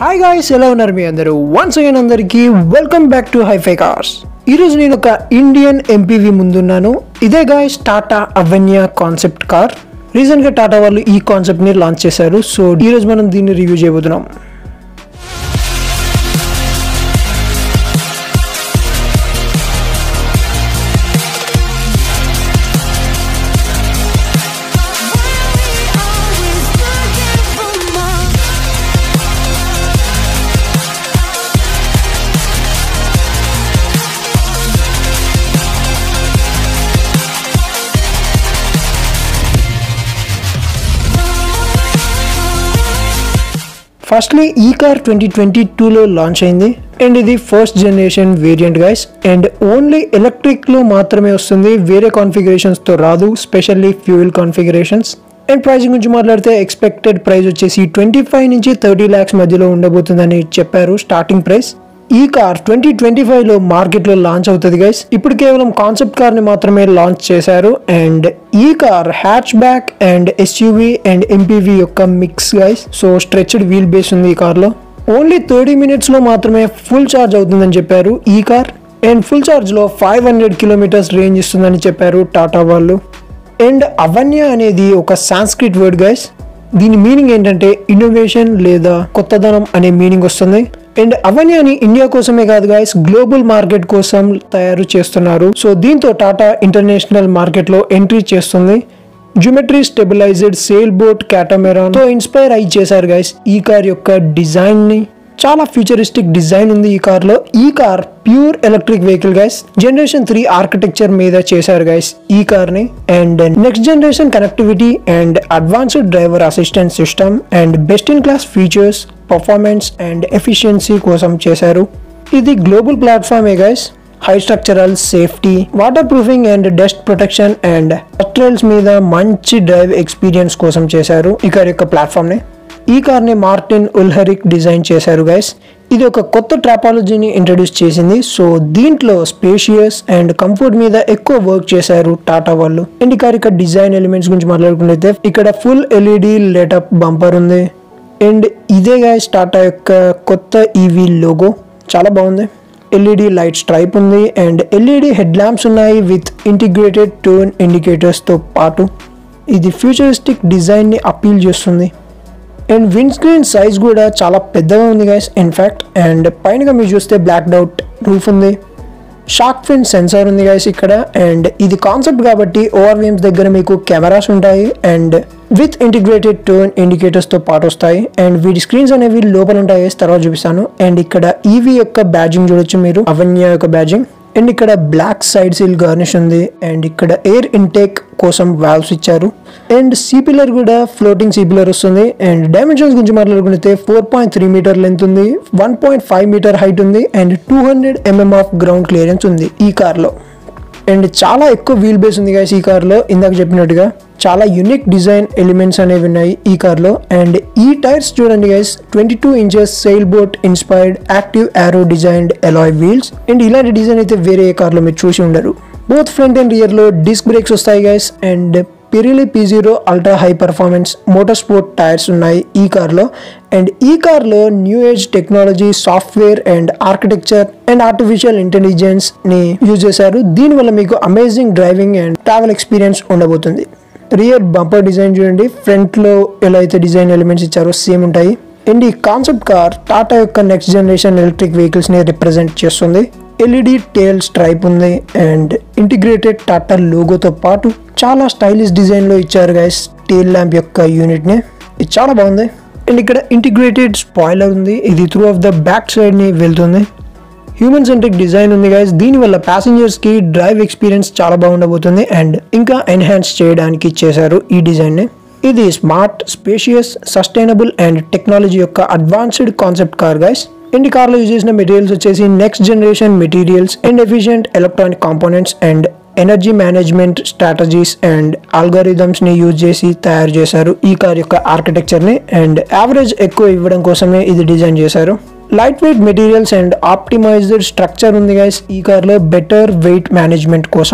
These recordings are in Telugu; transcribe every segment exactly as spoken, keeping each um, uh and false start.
హాయ్ గాయ్స్, ఎలా ఉన్నారు మీ అందరూ? వన్స్ అగైన్ అందరికీ welcome back to hifi cars. ఈరోజు నేను ఒక ఇండియన్ ఎంపీవీ ముందున్నాను. ఇదే guys Tata Avinya concept car. రీసెంట్గా టాటా వాళ్ళు ఈ కాన్సెప్ట్ని లాంచ్ చేశారు. సో ఈరోజు మనం దీన్ని రివ్యూ చేయబోతున్నాం. ఫస్ట్లీ ఈ కార్ ట్వంటీ ట్వంటీ టూలో లాంచ్ అయింది అండ్ ఇది first generation variant guys. And only ఎలక్ట్రిక్లో మాత్రమే వస్తుంది, వేరే కాన్ఫిగరేషన్స్తో రాదు, specially fuel configurations. And pricing గురించి మాట్లాడితే ఎక్స్పెక్టెడ్ ప్రైస్ వచ్చేసి ట్వంటీ ఫైవ్ నుంచి థర్టీ ల్యాక్స్ మధ్యలో ఉండబోతుందని చెప్పారు స్టార్టింగ్ ప్రైస్. ఈ కార్ ట్వంటీ ట్వంటీ ఫైవ్ లో మార్కెట్ లో లాంచ్ అవుతుంది గైస్. ఇప్పుడు కేవలం కాన్సెప్ట్ కార్ ని మాత్రమే లాంచ్ చేశారు. అండ్ ఈ car hatchback and SUV and MPV యొక్క mix guys. So stretched wheelbase ఉంది ఈ కార్ లో. ఓన్లీ థర్టీ మినిట్స్ లో మాత్రమే ఫుల్ ఛార్జ్ అవుతుందని చెప్పారు ఈ కార్. అండ్ ఫుల్ ఛార్జ్ లో ఫైవ్ హండ్రెడ్ కిలోమీటర్స్ రేంజ్ ఇస్తుందని చెప్పారు టాటా వాళ్ళు. అండ్ అవన్య అనేది ఒక సాంస్క్రిట్ వర్డ్ గైస్. దీని మీనింగ్ ఏంటంటే ఇన్నోవేషన్ లేదా కొత్తదనం అనే మీనింగ్ వస్తుంది. అండ్ అవన్యాని ఇండియా కోసమే కాదు గైస్, గ్లోబల్ మార్కెట్ కోసం తయారు చేస్తున్నారు. సో దీంతో టాటా ఇంటర్నేషనల్ మార్కెట్ లో ఎంట్రీ చేస్తుంది. Geometry stabilised sailboat catamaran తో ఇన్స్పైర్ అయి చేశారు గైస్ ఈ కార్ యొక్క డిజైన్ ని. చాలా ఫ్యూచరిస్టిక్ డిజైన్ ఉంది ఈ కార్ లో. ఈ car pure electric vehicle guys. Generation three architecture మీద చేశారు గైస్ ఈ కార్ ని. And next generation connectivity and advanced driver assistant system and best in class features, performance and efficiency కోసం చేశారు. ఇది గ్లోబల్ ప్లాట్ఫామే guys. High structural safety, waterproofing and dust protection and trails మీద మంచి డ్రైవ్ ఎక్స్పీరియన్స్ కోసం చేశారు ఈ కార్ యొక్క ప్లాట్ఫామ్ ని. ఈ కార్ ని మార్టిన్ ఉల్హరిక్ డిజైన్ చేశారు గైస్. ఇది ఒక కొత్త ట్రాపాలజీని ఇంట్రడ్యూస్ చేసింది. సో దీంట్లో స్పేషియస్ అండ్ కంఫర్ట్ మీద ఎక్కువ వర్క్ చేశారు టాటా వాళ్ళు. అండ్ ఈ కార్ యొక్క డిజైన్ ఎలిమెంట్స్ గురించి మాట్లాడుకుంటే ఇక్కడ ఫుల్ ఎల్ఈడి లెటప్ బంపర్ ఉంది. అండ్ ఇదే గైస్ టాటా యొక్క కొత్త ఈవీ లోగో, చాలా బాగుంది. ఎల్ఈడి లైట్ స్ట్రైప్ ఉంది అండ్ ఎల్ఈడి హెడ్ ల్యాంప్స్ ఉన్నాయి విత్ ఇంటిగ్రేటెడ్ టర్న్ ఇండికేటర్స్ తో పాటు. ఇది ఫ్యూచరిస్టిక్ డిజైన్ ని అపీల్ చేస్తుంది. అండ్ విండ్ స్క్రీన్ సైజ్ కూడా చాలా పెద్దగా ఉంది గైస్ ఇన్ఫాక్ట్. అండ్ పైనగా మీరు చూస్తే బ్లాక్డ్ అవుట్ రూఫ్ ఉంది. షార్క్ ఫిన్ సెన్సార్ ఉంది గైస్ ఇక్కడ. అండ్ ఇది కాన్సెప్ట్ కాబట్టి ఓఆర్వీఎమ్స్ దగ్గర మీకు కెమెరాస్ ఉంటాయి and with integrated turn indicators తో పాటు వస్తాయి. అండ్ వీటి స్క్రీన్స్ అనేవి లోపల ఉంటాయి, తర్వాత చూపిస్తాను. అండ్ ఇక్కడ ఈవీ యొక్క బ్యాడ్జింగ్ చూడొచ్చు మీరు, అవన్యా యొక్క బ్యాడ్జింగ్. అండ్ ఇక్కడ బ్లాక్ సైడ్ సీల్ గార్నిష్ ఉంది. అండ్ ఇక్కడ ఎయిర్ ఇంటేక్ కోసం వాల్వ్స్ ఇచ్చారు. అండ్ సీ పిల్లర్ కూడా ఫ్లోటింగ్ సీ పిల్లర్ వస్తుంది. అండ్ డైమెన్షన్స్ గురించి మాట్లాడుకుంటే four point three metre length ఉంది, one point five metre height ఉంది and two hundred mm of ground clearance ఉంది ఈ కార్ లో. అండ్ చాలా ఎక్కువ వీల్ బేస్ ఉంది గైస్ ఈ కార్ లో. ఇందాక చెప్పినట్టుగా చాలా యూనిక్ డిజైన్ ఎలిమెంట్స్ అనేవి ఉన్నాయి ఈ కార్ లో. అండ్ ఈ టైర్స్ చూడండి guys, twenty two inches sailboat inspired active aero designed alloy wheels. And ఇలాంటి డిజైన్ అయితే వేరే ఏ కార్ లో మీరు చూసి ఉండరు. బోత్ ఫ్రంట్ అండ్ రియర్ లో డిస్క్ బ్రేక్స్ వస్తాయి guys. And Pirelli P zero ultra high performance motorsport tyres ఉన్నాయి ఈ కార్ లో. అండ్ ఈ కార్ లో new age technology, software and architecture and artificial intelligence ని యూజ్ చేశారు. దీనివల్ల మీకు amazing driving and travel experience ఉండబోతుంది. రియర్ బంపర్ డిజైన్ చూడండి, ఫ్రంట్ లో ఎలా అయితే డిజైన్ ఎలిమెంట్స్ ఇచ్చారో సేమ్ ఉంటాయి. అండ్ ఈ కాన్సెప్ట్ కార్ టాటా యొక్క నెక్స్ట్ జనరేషన్ ఎలక్ట్రిక్ వెహికల్స్ ని రిప్రజెంట్ చేస్తుంది. ఎల్ఈడి టేల్ స్ట్రైప్ ఉంది అండ్ ఇంటిగ్రేటెడ్ టాటా లోగోతో పాటు చాలా స్టైలిష్ డిజైన్ లో ఇచ్చారు గైస్ టేల్ ల్యాంప్ యొక్క యూనిట్ ని. ఇది చాలా బాగుంది. అండ్ ఇక్కడ ఇంటిగ్రేటెడ్ స్పాయిలర్ ఉంది, ఇది through of the back side ని వెళ్తుంది. హ్యూమన్ సెంట్రిక్ డిజైన్ ఉంది గైస్. దీనివల్ల ప్యాసింజర్స్ కి డ్రైవ్ ఎక్స్పీరియన్స్ చాలా బాగుండబోతుంది అండ్ ఇంకా ఎన్హాన్స్ చేయడానికి చేశారు ఈ డిజైన్ ని. ఇది smart, spacious, sustainable and technology యొక్క advanced concept car guys. And ఈ కార్లో యూజ్ చేసిన మెటీరియల్స్ వచ్చేసి next generation materials and efficient electronic components and energy management strategies and algorithms ని యూజ్ చేసి తయారు చేశారు ఈ కార్ యొక్క ఆర్కిటెక్చర్ ని. అండ్ యావరేజ్ ఎక్కువ ఇవ్వడం కోసమే ఇది డిజైన్ చేశారు. Lightweight materials and optimised structure ఉంది గైస్ ఈ కార్ లో, బెటర్ వెయిట్ మేనేజ్మెంట్ కోసం.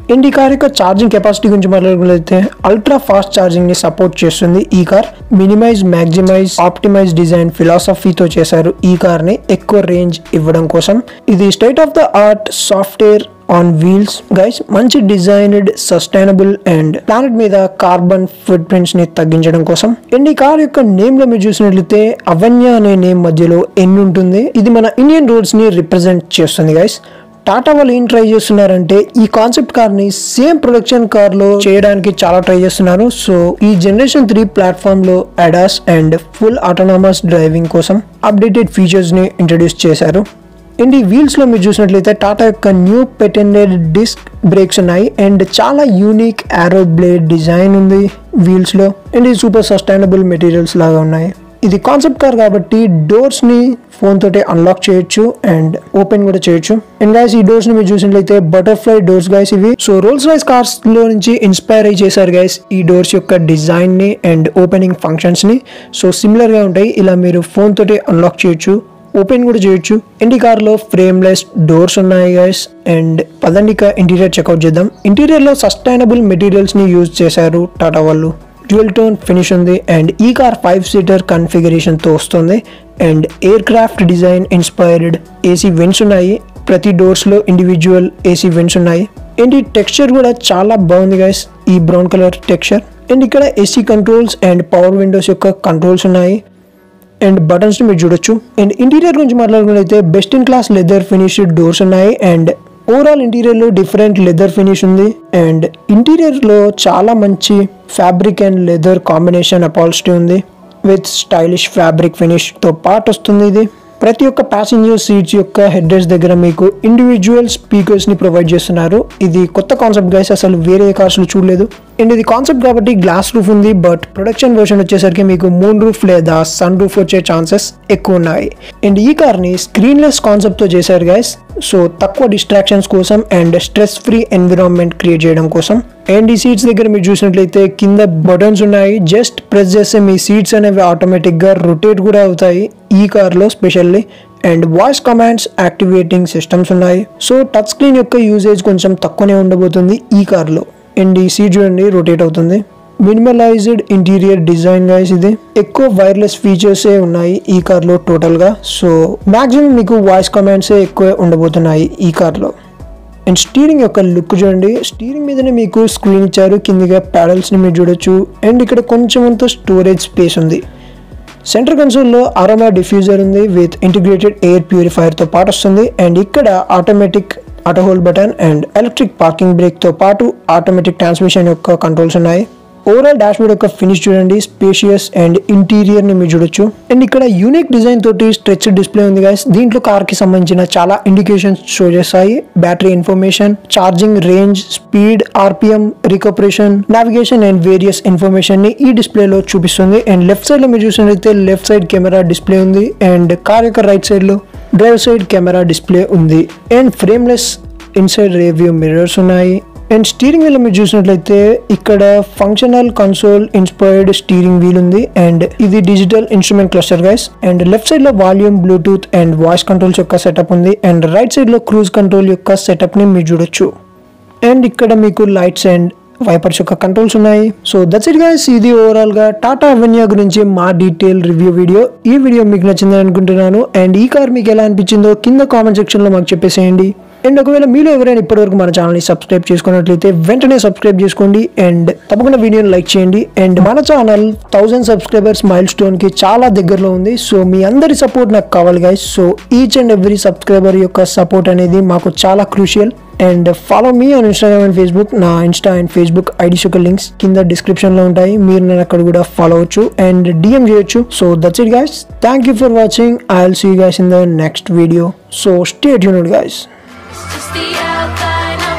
అండ్ ఈ కార్ యొక్క ఛార్జింగ్ కెపాసిటీ గురించి మాట్లాడుకున్నట్లయితే అల్ట్రా ఫాస్ట్ ఛార్జింగ్ ని సపోర్ట్ చేస్తుంది ఈ car. Minimise, maximise, optimise design ఫిలాసఫీతో చేశారు ఈ కార్ ని ఎక్కువ రేంజ్ ఇవ్వడం కోసం. ఇది state of the art software on wheels guys. మంచి డిజైన్డ్, సస్టైనబుల్ అండ్ ప్లానెట్ మీద కార్బన్ ఫుట్ ప్రింట్స్ ని తగ్గించడం కోసం. అండ్ ఈ కార్ యొక్క నేమ్ లో మీరు చూసినట్లయితే అవన్య అనే నేమ్ మధ్యలో ఎన్ ఉంటుంది. ఇది మన ఇండియన్ రోడ్స్ ని రిప్రజెంట్ చేస్తుంది గైస్. టాటా వాళ్ళు ఏం ట్రై చేస్తున్నారంటే ఈ కాన్సెప్ట్ కార్ ని సేమ్ ప్రొడక్షన్ కార్ లో చేయడానికి చాలా ట్రై చేస్తున్నారు. సో ఈ జనరేషన్ త్రీ ప్లాట్ఫామ్ లో ADAS and full autonomous driving కోసం అప్డేటెడ్ ఫీచర్స్ ని ఇంట్రడ్యూస్ చేశారు. అండ్ ఈ వీల్స్ లో మీరు చూసినట్లయితే టాటా యొక్క న్యూ పెటెంటెడ్ డిస్క్ బ్రేక్స్ ఉన్నాయి అండ్ చాలా యూనిక్ ఆరో బ్లేడ్ డిజైన్ ఉంది వీల్స్ లో. అండ్ ఇది సూపర్ సస్టైనబుల్ మెటీరియల్స్ లాగా ఉన్నాయి. ఇది కాన్సెప్ట్ కార్ కాబట్టి డోర్స్ ని ఫోన్ తోటి అన్లాక్ చేయొచ్చు అండ్ ఓపెన్ కూడా చేయొచ్చు. అండ్ గైస్ ఈ డోర్స్ ని మీరు చూసినట్లయితే బటర్ఫ్లై డోర్స్ గైస్ ఇవి. సో రోల్స్ రాయ్స్ కార్స్ లో నుంచి ఇన్స్పైర్ అయ్యి చేశారు గైస్ ఈ డోర్స్ యొక్క డిజైన్ ని అండ్ ఓపెనింగ్ ఫంక్షన్స్ ని. సో సిమిలర్ గా ఉంటాయి. ఇలా మీరు ఫోన్ తోటి అన్లాక్ చేయొచ్చు, ఓపెన్ కూడా చేయొచ్చు. అండ్ ఈ కార్ లో ఫ్రేమ్లెస్ డోర్స్ ఉన్నాయి గైస్. అండ్ పదండి ఇక ఇంటీరియర్ చెక్అవుట్ చేద్దాం. ఇంటీరియర్ లో సస్టైనబుల్ మెటీరియల్స్ ని యూజ్ చేశారు టాటా వాళ్ళు. డ్యూయల్ టోన్ ఫినిష్ ఉంది అండ్ ఈ కార్ ఫైవ్ సీటర్ కన్ఫిగరేషన్ తో వస్తుంది. And aircraft design inspired AC vents ఉన్నాయి. ప్రతి డోర్స్ లో ఇండివిజువల్ ఏసీ వెంట్స్ ఉన్నాయి. అండ్ ఈ టెక్స్చర్ కూడా చాలా బాగుంది గైస్, ఈ బ్రౌన్ కలర్ టెక్స్చర్. అండ్ ఇక్కడ AC controls and power windows యొక్క కంట్రోల్స్ ఉన్నాయి అండ్ బటన్స్ ని మీరు చూడొచ్చు. అండ్ ఇంటీరియర్ గురించి మాట్లాడుకున్నట్లయితే best in class leather finished doors ఉన్నాయి. అండ్ ఓవరాల్ ఇంటీరియర్ లో డిఫరెంట్ లెదర్ ఫినిష్ ఉంది. అండ్ ఇంటీరియర్ లో చాలా మంచి fabric and leather combination upholstery ఉంది విత్ స్టైలిష్ ఫ్యాబ్రిక్ ఫినిష్ తో పాటు వస్తుంది. ఇది ప్రతి ఒక్క ప్యాసింజర్ సీట్స్ యొక్క హెడ్ రెస్ట్ దగ్గర మీకు ఇండివిజువల్ స్పీకర్స్ ని ప్రొవైడ్ చేస్తున్నారు. ఇది కొత్త కాన్సెప్ట్ గైస్, అసలు వేరే కార్స్ లో చూడలేదు. అండ్ ఇది కాన్సెప్ట్ కాబట్టి గ్లాస్ రూఫ్ ఉంది, బట్ ప్రొడక్షన్ వర్షన్ వచ్చేసరికి మీకు మూన్ రూఫ్ లేదా సన్ రూఫ్ వచ్చే ఛాన్సెస్ ఎక్కువ ఉన్నాయి. అండ్ ఈ కార్ ని స్క్రీన్ లెస్ కాన్సెప్ట్ తో చేశారు గైస్. సో తక్కువ డిస్ట్రాక్షన్స్ కోసం and stress free environment create చేయడం కోసం. అండ్ ఈ సీట్స్ దగ్గర మీరు చూసినట్లయితే కింద బటన్స్ ఉన్నాయి. జస్ట్ ప్రెస్ చేస్తే మీ సీట్స్ అనేవి ఆటోమేటిక్ గా రొటేట్ కూడా అవుతాయి ఈ కార్ లో specially. And voice commands activating systems ఉన్నాయి. సో టచ్ స్క్రీన్ యొక్క యూసేజ్ కొంచెం తక్కువనే ఉండబోతుంది ఈ కార్ లో. అండ్ ఈ సీట్ చూడండి రొటేట్ అవుతుంది. Minimalised interior design guys. ఇది ఎక్కువ వైర్లెస్ ఫీచర్స్ ఏ ఉన్నాయి ఈ కార్ లో టోటల్ గా. సో మాక్సిమం మీకు వాయిస్ కమాండ్స్ ఎక్కువ ఉండబోతున్నాయి ఈ కార్ లో. అండ్ స్టీరింగ్ యొక్క లుక్ చూడండి. స్టీరింగ్ మీదనే మీకు స్క్రీన్ ఇచ్చారు, కిందిగా ప్యాడల్స్ ని మీరు చూడొచ్చు. అండ్ ఇక్కడ కొంచెం అంత స్టోరేజ్ స్పేస్ ఉంది. సెంటర్ కన్సోల్ లో అరోమా డిఫ్యూజర్ ఉంది విత్ ఇంటిగ్రేటెడ్ ఎయిర్ ప్యూరిఫైయర్ తో పాటు వస్తుంది. అండ్ ఇక్కడ automatic auto hold button and electric parking brake తో పాటు ఆటోమేటిక్ ట్రాన్స్మిషన్ యొక్క కంట్రోల్స్ ఉన్నాయి. ఓవరాల్ డాష్ బోర్డ్ యొక్క ఫినిష్ చూడండి, స్పేషియస్ అండ్ ఇంటీరియర్ ని మీరు చూడొచ్చు. అండ్ ఇక్కడ యూనిక్ డిజైన్ తోటి స్ట్రెచ్ డిస్ప్లే ఉంది గైస్. దీంట్లో కార్ కి సంబంధించిన చాలా ఇండికేషన్స్ షో చేస్తాయి. Battery information, charging range, speed, RPM, recuperation, navigation and various information ని ఈ డిస్ప్లే లో చూపిస్తుంది. అండ్ లెఫ్ట్ సైడ్ లో మీరు చూసినట్లయితే లెఫ్ట్ సైడ్ కెమెరా డిస్ప్లే ఉంది. అండ్ కార్ యొక్క రైట్ సైడ్ లో డ్రైవర్ సైడ్ కెమెరా డిస్ప్లే ఉంది. And frameless inside review mirrors ఉన్నాయి. అండ్ స్టీరింగ్ వీల్ మీరు చూసినట్లయితే ఇక్కడ functional console inspired steering wheel ఉంది. అండ్ ఇది digital instrument cluster guys. And left side లో volume, Bluetooth and voice controls యొక్క సెటప్ ఉంది. అండ్ రైట్ సైడ్ లో క్రూజ్ కంట్రోల్ యొక్క సెటప్ ని మీరు చూడొచ్చు. అండ్ ఇక్కడ మీకు లైట్స్ అండ్ వైపర్స్ యొక్క కంట్రోల్స్ ఉన్నాయి. So that's it guys. ఇది ఓవరాల్ గా టాటా అవెన్యా గురించి మా డీటెయిల్ రివ్యూ వీడియో. ఈ వీడియో మీకు నచ్చిందని అనుకుంటున్నాను. అండ్ ఈ కార్ మీకు ఎలా అనిపించిందో కింద కామెంట్ సెక్షన్ లో మాకు చెప్పేసేయండి. అండ్ ఒకవేళ మీలో ఎవరైనా ఇప్పటివరకు మన ఛానల్ని సబ్స్క్రైబ్ చేసుకున్నట్లయితే వెంటనే సబ్స్క్రైబ్ చేసుకోండి. అండ్ తప్పకుండా వీడియోని లైక్ చేయండి. అండ్ మన channel thousand subscribers milestone కి చాలా దగ్గరలో ఉంది. సో మీ అందరి సపోర్ట్ నాకు కావాలి guys. So each and every subscriber యొక్క సపోర్ట్ అనేది మాకు చాలా crucial. And follow me on Instagram and Facebook. నా ఇన్స్టా అండ్ ఫేస్బుక్ ఐడీస్ యొక్క లింక్స్ కింద డిస్క్రిప్షన్ లో ఉంటాయి. మీరు నేను అక్కడ కూడా ఫాలో అవచ్చు అండ్ డిఎం చేయొచ్చు. So that's it guys. Thank you for watching. I will see you guys in the next video. So stay tuned guys. Just the outline